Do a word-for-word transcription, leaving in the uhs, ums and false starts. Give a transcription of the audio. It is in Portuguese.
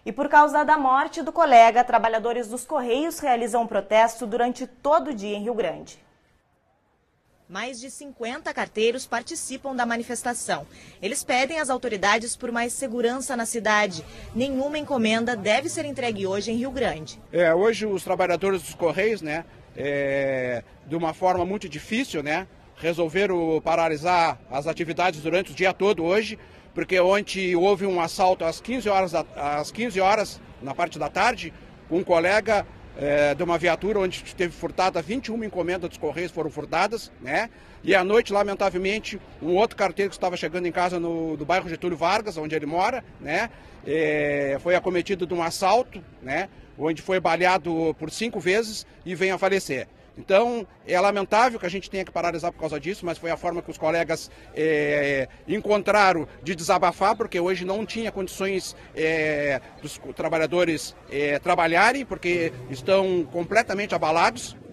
E por causa da morte do colega, trabalhadores dos Correios realizam um protesto durante todo o dia em Rio Grande. Mais de cinquenta carteiros participam da manifestação. Eles pedem às autoridades por mais segurança na cidade. Nenhuma encomenda deve ser entregue hoje em Rio Grande. É, hoje os trabalhadores dos Correios, né, é, de uma forma muito difícil, né, resolveram paralisar as atividades durante o dia todo hoje, porque ontem houve um assalto às quinze horas, da, às quinze horas na parte da tarde, com um colega é, de uma viatura onde teve furtada vinte e uma encomendas dos Correios foram furtadas, né? E à noite, lamentavelmente, um outro carteiro que estava chegando em casa no, no bairro Getúlio Vargas, onde ele mora, né? É, foi acometido de um assalto, né? Onde foi baleado por cinco vezes e veio a falecer. Então, é lamentável que a gente tenha que paralisar por causa disso, mas foi a forma que os colegas é, encontraram de desabafar, porque hoje não tinha condições é, dos trabalhadores é, trabalharem, porque estão completamente abalados.